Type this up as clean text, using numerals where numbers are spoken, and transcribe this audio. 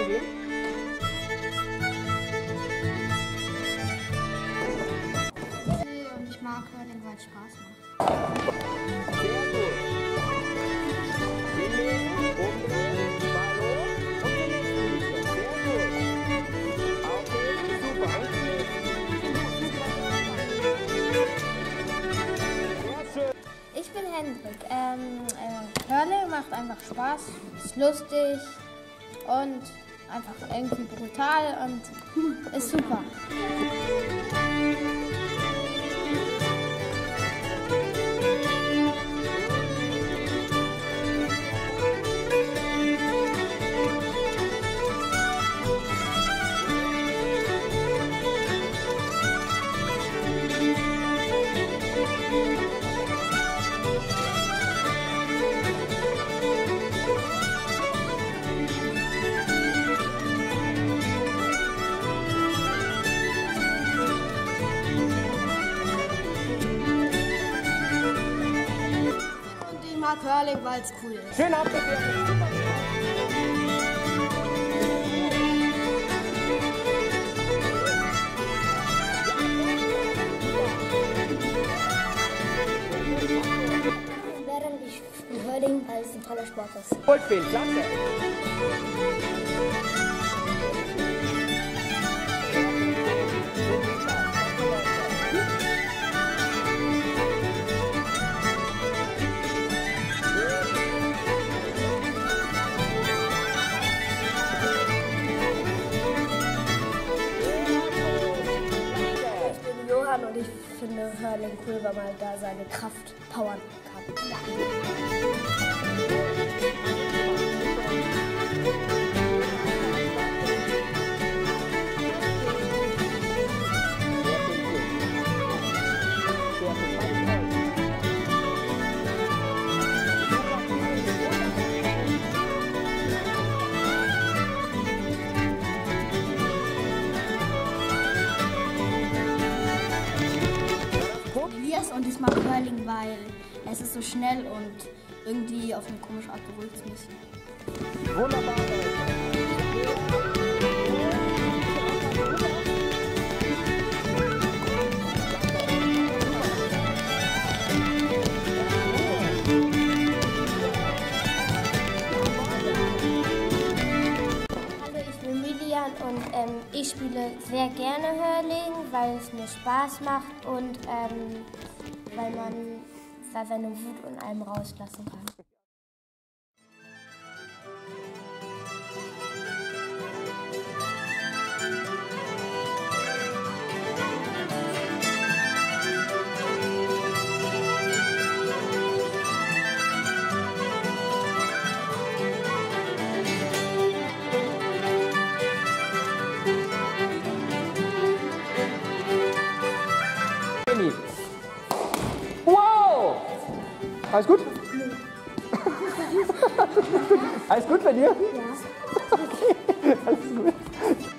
gesehen? Und ich mag Hurling, weil es Spaß macht. Sehr gut. Hinlegen, umdrehen, Ball hoch und den nächsten Linie. Sehr gut. Okay, super. Sehr schön. Ich bin Hendrik. Hurling macht einfach Spaß, ist lustig und einfach irgendwie brutal und ist super. Ich mag Hurling, weil es cool ist. Schön abgeklärt. Während ich spiele Hurling, weil es ein toller Sport ist. Goldfeen, klasse. Und ich finde Hurling cool, weil man da seine Kraft powern kann. Und ich mag Hurling, weil es ist so schnell und irgendwie auf eine komische Art beruhigt es mich. Wunderbar. Hallo, ich bin Milian und ich spiele sehr gerne Hurling, weil es mir Spaß macht und weil man da seine Wut in einem rauslassen kann. Wow! Alles gut? Alles gut bei dir? Ja. Okay, alles gut.